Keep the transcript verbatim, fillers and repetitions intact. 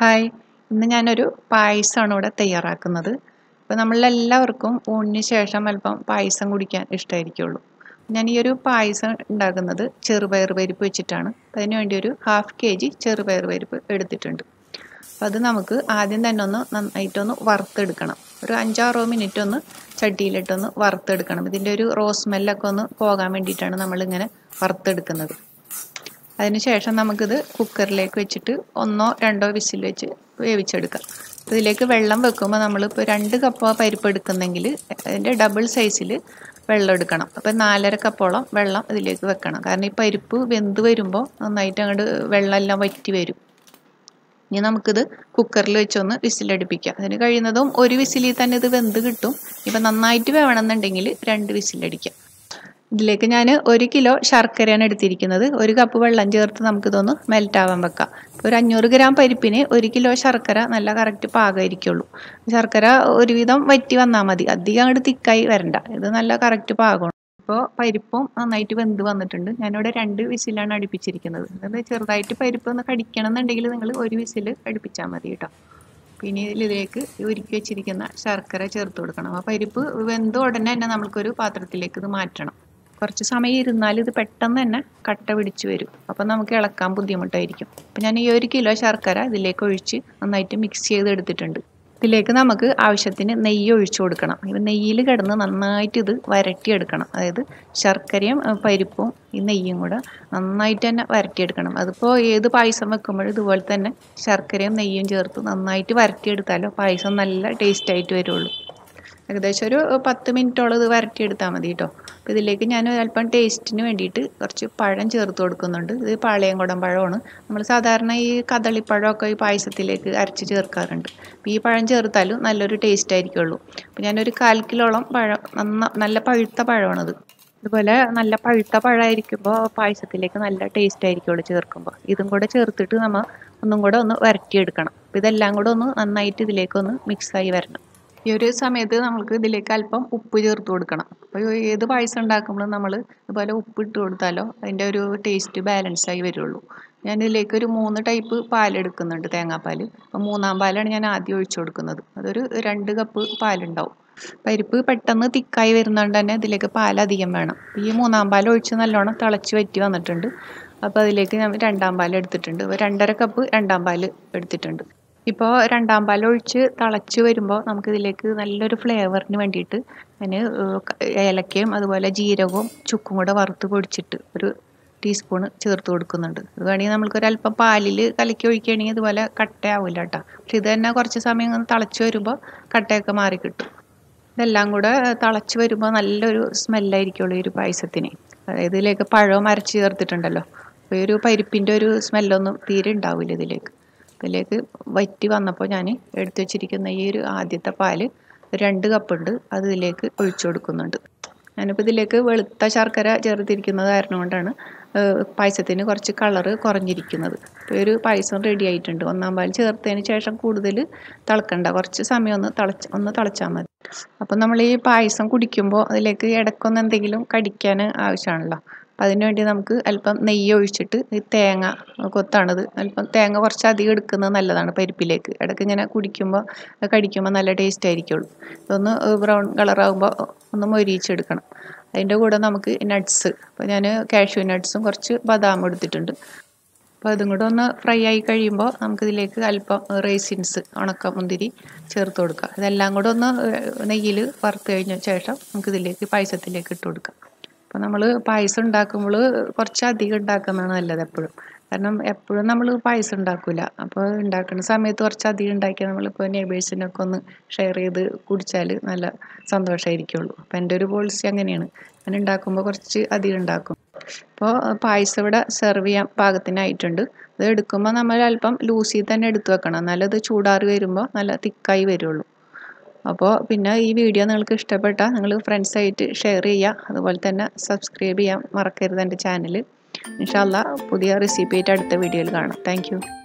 Hi, ഇന്ന് ഞാനൊരു പായസമാണ് ഇവിടെ തയ്യാറാക്കുന്നത്. ഇപ്പോൾ നമ്മളെല്ലാവർക്കും ഊണിന് ശേഷം അല്പം പായസം കുടിക്കാൻ ഇഷ്ടമായിരിക്കുള്ളൂ. ഞാൻ ഈ ഒരു പായസം ഉണ്ടാക്കുന്നത് ചെറുപയർ പരിപ്പ് വെച്ചിട്ടാണ്. അതിന് വേണ്ടി ഒരു ഹാഫ് കെ ജി ചെറുപയർ പരിപ്പ് എടുത്തിട്ടുണ്ട്. അപ്പോൾ അത് നമുക്ക് ആദ്യം തന്നെ ഒന്ന് നന്നായിട്ടൊന്ന് വറുത്തെടുക്കണം. ഒരു അഞ്ചാറോ മിനിറ്റ് ഒന്ന് ചട്ടിയിലിട്ടൊന്ന് വറുത്തെടുക്കണം. ഇതിൻ്റെ ഒരു റോസ് സ്മെല്ലൊക്കെ ഒന്ന് പോകാൻ വേണ്ടിയിട്ടാണ് നമ്മളിങ്ങനെ വറുത്തെടുക്കുന്നത്. അതിനുശേഷം നമുക്കിത് കുക്കറിലേക്ക് വെച്ചിട്ട് ഒന്നോ രണ്ടോ വിസിൽ വെച്ച് വേവിച്ചെടുക്കാം. ഇതിലേക്ക് വെള്ളം വെക്കുമ്പോൾ നമ്മളിപ്പോൾ രണ്ട് കപ്പ് പരിപ്പ് എടുക്കുന്നെങ്കിൽ അതിൻ്റെ ഡബിൾ സൈസിൽ വെള്ളം എടുക്കണം. അപ്പോൾ നാലര കപ്പോളം വെള്ളം ഇതിലേക്ക് വെക്കണം. കാരണം ഈ പരിപ്പ് വെന്ത് വരുമ്പോൾ നന്നായിട്ട് അങ്ങോട്ട് വെള്ളമെല്ലാം വറ്റി വരും. ഇനി നമുക്കിത് കുക്കറിൽ വെച്ചൊന്ന് വിസിലടിപ്പിക്കാം. അതിന് കഴിയുന്നതും ഒരു വിസിലിൽ തന്നെ ഇത് വെന്ത് കിട്ടും. ഇപ്പം നന്നായിട്ട് വേണമെന്നുണ്ടെങ്കിൽ രണ്ട് വിസിലടിക്കാം. ഇതിലേക്ക് ഞാൻ ഒരു കിലോ ശർക്കരയാണ് എടുത്തിരിക്കുന്നത്. ഒരു കപ്പ് വെള്ളം ചേർത്ത് നമുക്കിതൊന്ന് മെൽറ്റാവാൻ വെക്കാം. ഒരു അഞ്ഞൂറ് ഗ്രാം പരിപ്പിന് ഒരു കിലോ ശർക്കര നല്ല കറക്റ്റ് പാകമായിരിക്കുള്ളൂ. ശർക്കര ഒരുവിധം വറ്റി വന്നാൽ മതി, അധികം അങ്ങോട്ട് തിക്കായി വരണ്ട. ഇത് നല്ല കറക്റ്റ് പാകമാണ്. ഇപ്പോൾ പരിപ്പും നന്നായിട്ട് വെന്ത് വന്നിട്ടുണ്ട്. ഞാനിവിടെ രണ്ട് വിസിലാണ് അടുപ്പിച്ചിരിക്കുന്നത്. അത് ചെറുതായിട്ട് പരിപ്പ് ഒന്ന് കടിക്കണം എന്നുണ്ടെങ്കിൽ നിങ്ങൾ ഒരു വിസിൽ അടുപ്പിച്ചാൽ മതി കേട്ടോ. പിന്നെ ഇതിലേക്ക് ഉരുക്കി വെച്ചിരിക്കുന്ന ശർക്കര ചേർത്ത് കൊടുക്കണം. ആ പരിപ്പ് വെന്ത് ഉടനെ തന്നെ നമുക്കൊരു പാത്രത്തിലേക്ക് ഇത് മാറ്റണം. കുറച്ച് സമയം ഇരുന്നാൽ ഇത് പെട്ടെന്ന് തന്നെ കട്ട പിടിച്ച് വരും. അപ്പം നമുക്ക് ഇളക്കാൻ ബുദ്ധിമുട്ടായിരിക്കും. അപ്പം ഞാൻ ഈ ഒരു കിലോ ശർക്കര ഇതിലേക്ക് ഒഴിച്ച് നന്നായിട്ട് മിക്സ് ചെയ്ത് എടുത്തിട്ടുണ്ട്. ഇതിലേക്ക് നമുക്ക് ആവശ്യത്തിന് നെയ്യ് ഒഴിച്ചു കൊടുക്കണം. ഇപ്പം നെയ്യിൽ കിടന്ന് നന്നായിട്ട് ഇത് വരട്ടിയെടുക്കണം. അതായത് ശർക്കരയും പരിപ്പും ഈ നെയ്യും കൂടെ നന്നായിട്ട് തന്നെ വരട്ടിയെടുക്കണം. അതിപ്പോൾ ഏത് പായസം വെക്കുമ്പോഴും ഇതുപോലെ തന്നെ ശർക്കരയും നെയ്യും ചേർത്ത് നന്നായിട്ട് വരട്ടിയെടുത്താലോ പായസം നല്ല ടേസ്റ്റായിട്ട് വരുള്ളൂ. ഏകദേശം ഒരു പത്ത് മിനിറ്റോളം ഇത് വരട്ടിയെടുത്താൽ മതി കേട്ടോ. അപ്പോൾ ഇതിലേക്ക് ഞാൻ അല്പം ടേസ്റ്റിന് വേണ്ടിയിട്ട് കുറച്ച് പഴം ചേർത്ത് കൊടുക്കുന്നുണ്ട്. ഇത് പാളയംകുടം പഴമാണ്. നമ്മൾ സാധാരണ ഈ കദളിപ്പഴമൊക്കെ ഈ പായസത്തിലേക്ക് അരച്ച് ചേർക്കാറുണ്ട്. അപ്പോൾ ഈ പഴം ചേർത്താലും നല്ലൊരു ടേസ്റ്റ് ആയിരിക്കുള്ളൂ. അപ്പോൾ ഞാനൊരു കാൽ കിലോളം പഴം നന്ന നല്ല പഴുത്ത പഴമാണത്. അതുപോലെ നല്ല പഴുത്ത പഴമായിരിക്കുമ്പോൾ പായസത്തിലേക്ക് നല്ല ടേസ്റ്റ് ആയിരിക്കുള്ളൂ ചേർക്കുമ്പോൾ. ഇതും കൂടെ ചേർത്തിട്ട് നമ്മൾ ഒന്നും കൂടെ ഒന്ന് വരട്ടിയെടുക്കണം. അപ്പോൾ ഇതെല്ലാം കൂടെ ഒന്ന് നന്നായിട്ട് ഇതിലേക്കൊന്ന് മിക്സായി വരണം. ഈ ഒരു സമയത്ത് നമുക്ക് ഇതിലേക്ക് അല്പം ഉപ്പ് ചേർത്ത് കൊടുക്കണം. അപ്പോൾ ഏത് പായസം ഉണ്ടാക്കുമ്പോഴും നമ്മൾ ഇതുപോലെ ഉപ്പ് ഇട്ട് കൊടുത്താലോ അതിൻ്റെ ഒരു ടേസ്റ്റ് ബാലൻസായി വരുള്ളൂ. ഞാൻ ഇതിലേക്ക് ഒരു മൂന്ന് ടൈപ്പ് പാലെടുക്കുന്നുണ്ട്, തേങ്ങാപ്പാൽ. അപ്പോൾ മൂന്നാം പാലാണ് ഞാൻ ആദ്യം ഒഴിച്ചു കൊടുക്കുന്നത്. അതൊരു രണ്ട് കപ്പ് പാലുണ്ടാവും. പരിപ്പ് പെട്ടെന്ന് തിക്കായി വരുന്നതുകൊണ്ട് തന്നെ ഇതിലേക്ക് പാൽ അധികം വേണം. ഈ മൂന്നാം പാൽ ഒഴിച്ച് നല്ലോണം തിളച്ച് വറ്റി വന്നിട്ടുണ്ട്. അപ്പോൾ അതിലേക്ക് ഞാൻ രണ്ടാം പാൽ എടുത്തിട്ടുണ്ട്. രണ്ടര കപ്പ് രണ്ടാം പാൽ എടുത്തിട്ടുണ്ട്. ഇപ്പോൾ രണ്ടാം പാൽ ഒഴിച്ച് തിളച്ച് വരുമ്പോൾ നമുക്കിതിലേക്ക് നല്ലൊരു ഫ്ലേവറിന് വേണ്ടിയിട്ട് ഞാൻ ഏലക്കയും അതുപോലെ ജീരകവും ചുക്കും കൂടെ വറുത്ത് പൊടിച്ചിട്ട് ഒരു ടീസ്പൂണ് ചേർത്ത് കൊടുക്കുന്നുണ്ട്. ഇത് വേണമെങ്കിൽ നമുക്കൊരല്പം പാലിൽ കലക്കി ഒഴിക്കുകയാണെങ്കിൽ ഇതുപോലെ കട്ടയാവില്ല കേട്ടോ. പക്ഷെ ഇത് തന്നെ കുറച്ച് സമയം ഒന്ന് തിളച്ച് വരുമ്പോൾ കട്ടയൊക്കെ മാറി കിട്ടും. ഇതെല്ലാം കൂടെ തിളച്ച് വരുമ്പോൾ നല്ലൊരു സ്മെല്ലായിരിക്കുള്ളൂ ഈ ഒരു പായസത്തിന്. അതായത് ഇതിലേക്ക് പഴവും അരച്ച് ചേർത്തിട്ടുണ്ടല്ലോ. അപ്പോൾ ഈ ഒരു പരിപ്പിൻ്റെ ഒരു സ്മെല്ലൊന്നും തീരെ ഉണ്ടാവില്ല ഇതിലേക്ക്. ഇതിലേക്ക് വറ്റി വന്നപ്പോൾ ഞാൻ എടുത്തു വെച്ചിരിക്കുന്ന ഈ ഒരു ആദ്യത്തെ പാല് രണ്ട് കപ്പുണ്ട്, അത് ഇതിലേക്ക് ഒഴിച്ചു കൊടുക്കുന്നുണ്ട്. ഞാനിപ്പോൾ ഇതിലേക്ക് വെളുത്ത ശർക്കര ചേർത്തിരിക്കുന്നത് കാരണം കൊണ്ടാണ് പായസത്തിന് കുറച്ച് കളറ് കുറഞ്ഞിരിക്കുന്നത്. ഇപ്പോൾ ഒരു പായസം റെഡി ആയിട്ടുണ്ട്. ഒന്നാം പാൽ ചേർത്തതിന് ശേഷം കൂടുതൽ തിളക്കണ്ട, കുറച്ച് സമയം ഒന്ന് തിളച്ച് ഒന്ന് തിളച്ചാൽ മതി. അപ്പം നമ്മൾ ഈ പായസം കുടിക്കുമ്പോൾ അതിലേക്ക് ഇടയ്ക്കൊന്ന് എന്തെങ്കിലും കടിക്കാൻ ആവശ്യമാണല്ലോ. അപ്പം അതിന് വേണ്ടി നമുക്ക് അല്പം നെയ്യ് ഒഴിച്ചിട്ട് ഈ തേങ്ങ കൊത്താണത്, അല്പം തേങ്ങ കുറച്ച് അധികം എടുക്കുന്നത് നല്ലതാണ് പരിപ്പിലേക്ക്. ഇടയ്ക്ക് ഇങ്ങനെ കുടിക്കുമ്പോൾ കടിക്കുമ്പോൾ നല്ല ടേസ്റ്റ് ആയിരിക്കുള്ളൂ. ഇതൊന്ന് ബ്രൗൺ കളറാകുമ്പോൾ ഒന്ന് മൊരിയിച്ചെടുക്കണം. അതിൻ്റെ കൂടെ നമുക്ക് നട്ട്സ്, അപ്പോൾ ഞാൻ കാഷ്യൂ നട്ട്സും കുറച്ച് ബദാമും എടുത്തിട്ടുണ്ട്. അപ്പോൾ അതും കൂടെ ഒന്ന് ഫ്രൈ ആയി കഴിയുമ്പോൾ നമുക്കിതിലേക്ക് അല്പം റേസിൻസ്, ഉണക്കമുന്തിരി ചേർത്ത് കൊടുക്കുക. ഇതെല്ലാം കൂടെ ഒന്ന് നെയ്യിൽ വറുത്ത് കഴിഞ്ഞ ശേഷം നമുക്കിതിലേക്ക് പായസത്തിലേക്ക് ഇട്ട് കൊടുക്കാം. അപ്പോൾ നമ്മൾ പായസം ഉണ്ടാക്കുമ്പോൾ കുറച്ച് അധികം ഉണ്ടാക്കുന്നതാണ് നല്ലത് എപ്പോഴും. കാരണം എപ്പോഴും നമ്മൾ പായസം ഉണ്ടാക്കില്ല. അപ്പോൾ ഉണ്ടാക്കുന്ന സമയത്ത് കുറച്ച് അധികം ഉണ്ടാക്കിയാൽ നമ്മളിപ്പോൾ നെയ്ബേഴ്സിനൊക്കെ ഒന്ന് ഷെയർ ചെയ്ത് കുടിച്ചാൽ നല്ല സന്തോഷമായിരിക്കുള്ളൂ. അപ്പോൾ എൻ്റെ ഒരു പോളിസി അങ്ങനെയാണ്. ഞാൻ ഉണ്ടാക്കുമ്പോൾ കുറച്ച് അധികം ഉണ്ടാക്കും. അപ്പോൾ പായസം ഇവിടെ സെർവ് ചെയ്യാൻ പാകത്തിനായിട്ടുണ്ട്. ഇത് എടുക്കുമ്പോൾ നമ്മൾ അല്പം ലൂസിൽ തന്നെ എടുത്ത് വെക്കണം, എന്നാലും ഇത് ചൂടാറി വരുമ്പോൾ നല്ല തിക്കായി വരുള്ളൂ. അപ്പോൾ പിന്നെ ഈ വീഡിയോ നിങ്ങൾക്ക് ഇഷ്ടപ്പെട്ടാൽ നിങ്ങൾ ഫ്രണ്ട്സായിട്ട് ഷെയർ ചെയ്യുക. അതുപോലെ തന്നെ സബ്സ്ക്രൈബ് ചെയ്യാൻ മറക്കരുത് എൻ്റെ ചാനൽ. ഇൻഷാ അല്ലാഹ് പുതിയ റെസിപ്പി ആയിട്ട് അടുത്ത വീഡിയോയിൽ കാണാം. Thank U.